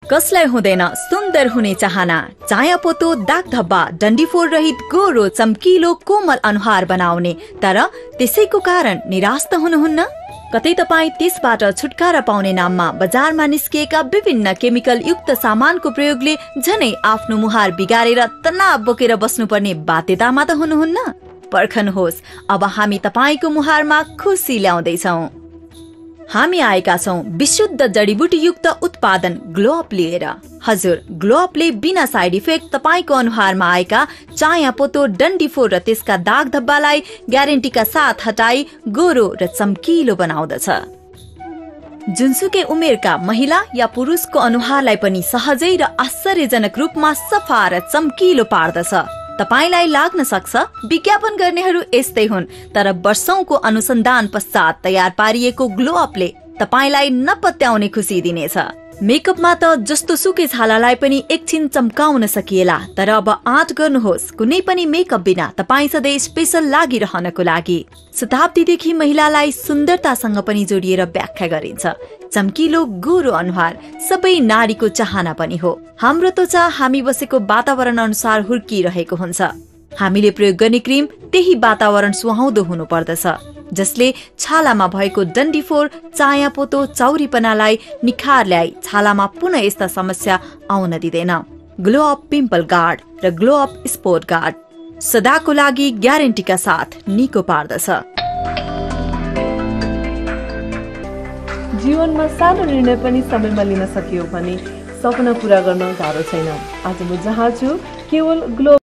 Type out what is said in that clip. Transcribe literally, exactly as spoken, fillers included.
कसलाई हुँदैन सुन्दर हुने चाहना, चाया पोतो दाग धब्बा डन्डीफोर रहित गोरो चम्किलो कोमल अनुहार बनाउने, तर त्यसैको कारण निराश त हुनुहुन्न? कतै तपाईँ त्यसबाट छुटकारा पाउने नाममा बजारमा निस्किएका विभिन्न केमिकल युक्त सामानको प्रयोगले झनै आफ्नो मुहार बिगारेर तनाव बोकेर बस्नुपर्ने बाध्यतामा त हुनुहुन्न? पर्खनुहोस्, अब हामी तपाईँको मुहारमा खुसी ल्याउँदैछौँ। हामी आएका छौं विशुद्ध जडीबुटी युक्त उत्पादन ग्लो अप लिएर। हजुर, ग्लो अपले बिना साइड इफेक्ट तपाईको अनुहारमा आएका चाया पोतो डन्डीफोर र त्यसका दाग धब्बालाई ग्यारेन्टीका साथ हटाई गोरो र चम्किलो बनाउँदछ। जुनसुकै उमेरका महिला या पुरुषको अनुहारलाई पनि सहजै र आश्चर्यजनक रूपमा सफा र चम्किलो पार्दछ। तपाईलाई लाग्न सक्छ विज्ञापन गर्नेहरू यस्तै हुन्, तर वर्षौंको अनुसन्धान पश्चात तयार पारिएको ग्लो अपले तपाईलाई नपत्याउने खुसी दिनेछ। मेकअपमा त जस्तो सुकै छालालाई पनि एकछिन चम्काउन सकिएला, तर अब आँट गर्नुहोस्, कुनै पनि मेकअप बिना तपाई सधैँ स्पेशल लागिरहनको लागि। शताब्दीदेखि महिलालाई सुन्दरतासँग पनि जोडिएर व्याख्या गरिन्छ। चम्किलो गोरो अनुहार सबै नारीको चाहना पनि हो। हाम्रो त्वचा हामी बसेको वातावरण अनुसार हुर्किरहेको हुन्छ। हामीले प्रयोग गर्ने क्रिम त्यही वातावरण सुहाउँदो हुनु पर्दछ, जसले छालामा भएको डन्डीफोर, चाया पोतो, चौरीपनालाई निखार ल्याई छालामा पुनः यस्ता समस्या आउन दिँदैन। ग्लो अप पिम्पल गार्ड र ग्लो अप स्पोट गार्ड सदाको लागि ग्यारेन्टीका साथ निको पार्दछ। जीवनमा सानो निर्णय पनि समयमा लिन सकियो भने सपना पूरा गर्न गाह्रो छैन। आज म जहाँ छु केवल ग्लो